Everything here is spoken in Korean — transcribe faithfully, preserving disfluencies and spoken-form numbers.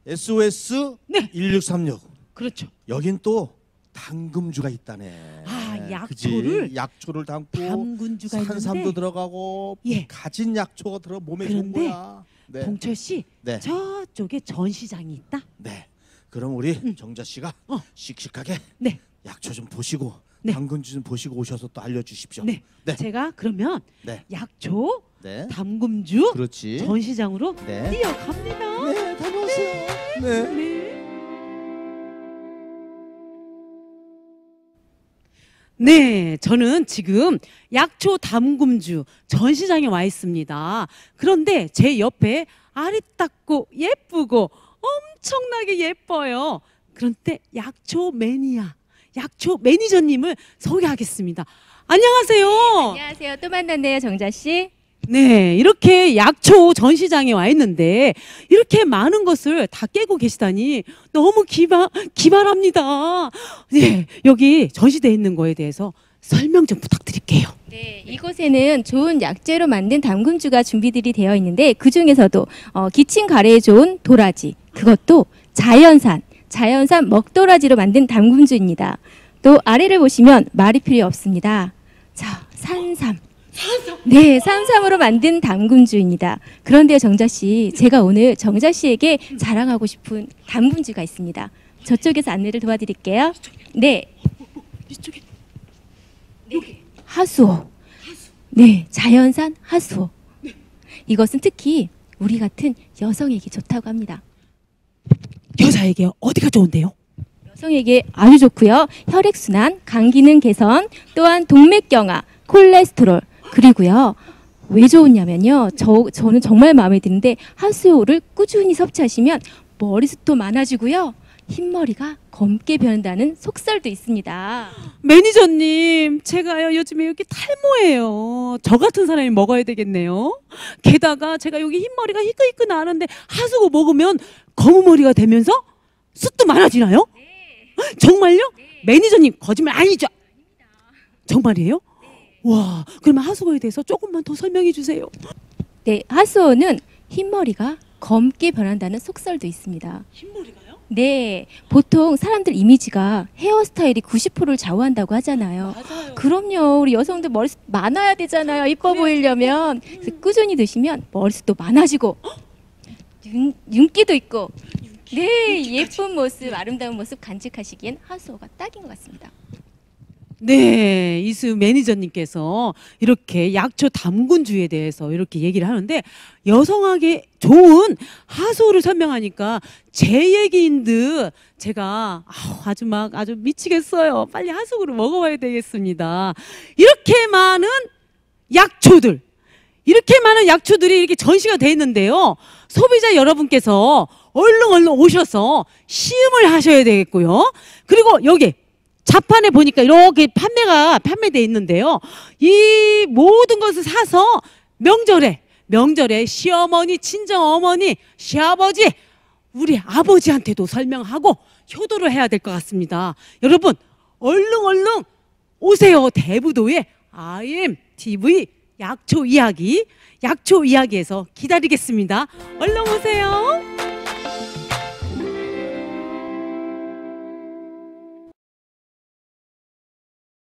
에스오에스 네. 일육삼육. 그렇죠. 여긴 또 담금주가 있다네. 아, 약초를 그치? 약초를 담고 담금주가 산삼도 있는데 들어가고 예. 가진 약초가 들어 몸에 좋은 그런데 거야. 네. 동철 씨 네. 저쪽에 전시장이 있다. 네. 그럼 우리 음. 정자 씨가 어. 씩씩하게 네. 약초 좀 보시고 네. 담금주 좀 보시고 오셔서 또 알려주십시오. 네. 네. 제가 그러면 네. 약초, 네. 담금주 그렇지. 전시장으로 네. 뛰어갑니다. 네, 다녀오세요. 네. 네. 네, 저는 지금 약초 담금주 전시장에 와 있습니다. 그런데 제 옆에 아리따고 예쁘고 엄청나게 예뻐요. 그런데 약초 매니아, 약초 매니저님을 소개하겠습니다. 안녕하세요. 안녕하세요. 또 만났네요, 정자 씨. 네, 이렇게 약초 전시장에 와 있는데 이렇게 많은 것을 다 깨고 계시다니 너무 기발, 기발합니다. 네, 여기 전시되어 있는 거에 대해서 설명 좀 부탁드릴게요. 네, 이곳에는 좋은 약재로 만든 담금주가 준비들이 되어 있는데 그 중에서도 어, 기침 가래에 좋은 도라지, 그것도 자연산, 자연산 먹도라지로 만든 담금주입니다. 또 아래를 보시면 말이 필요 없습니다. 자, 산삼. 산삼. 네, 산삼으로 만든 담금주입니다. 그런데 정자 씨, 제가 오늘 정자 씨에게 자랑하고 싶은 담금주가 있습니다. 저쪽에서 안내를 도와드릴게요. 네, 이쪽에 여기 하수오. 네, 자연산 하수오. 이것은 특히 우리 같은 여성에게 좋다고 합니다. 여자에게 어디가 좋은데요? 여성에게 아주 좋고요. 혈액순환, 간 기능 개선, 또한 동맥경화, 콜레스테롤, 그리고요. 왜 좋으냐면요. 저, 저는 정말 마음에 드는데 하수오를 꾸준히 섭취하시면 머리숱도 많아지고요. 흰머리가 검게 변한다는 속설도 있습니다. 매니저님, 제가요 요즘에 여기 탈모예요. 저 같은 사람이 먹어야 되겠네요. 게다가 제가 여기 흰머리가 희끗희끗 나는데 하수구 먹으면 검은 머리가 되면서 숱도 많아지나요? 네. 정말요? 네. 매니저님 거짓말 아니죠? 아닙니다. 정말이에요? 네. 와, 그러면 하수구에 대해서 조금만 더 설명해 주세요. 네, 하수오는 흰머리가 검게 변한다는 속설도 있습니다. 흰머리가요? 네, 보통 사람들 이미지가 헤어스타일이 구십 퍼센트를 좌우한다고 하잖아요. 맞아요. 그럼요. 우리 여성들 머리숱 많아야 되잖아요. 이뻐 보이려면. 그래서 꾸준히 드시면 머리숱도 많아지고 윤, 윤기도 있고 네, 예쁜 모습, 아름다운 모습 간직하시기엔 하수오가 딱인 것 같습니다. 네, 이수 매니저님께서 이렇게 약초 담금주에 대해서 이렇게 얘기를 하는데 여성에게 좋은 하수오를 설명하니까 제 얘기인 듯 제가 아우, 아주 막 아주 미치겠어요. 빨리 하수구를 먹어봐야 되겠습니다. 이렇게 많은 약초들, 이렇게 많은 약초들이 이렇게 전시가 돼 있는데요. 소비자 여러분께서 얼른 얼른 오셔서 시음을 하셔야 되겠고요. 그리고 여기 자판에 보니까 이렇게 판매가 판매돼 있는데요. 이 모든 것을 사서 명절에 명절에 시어머니, 친정어머니, 시아버지, 우리 아버지한테도 설명하고 효도를 해야 될 것 같습니다. 여러분 얼른 얼른 오세요. 대부도의 아이엠티비 약초 이야기, 약초 이야기에서 기다리겠습니다. 얼른 오세요.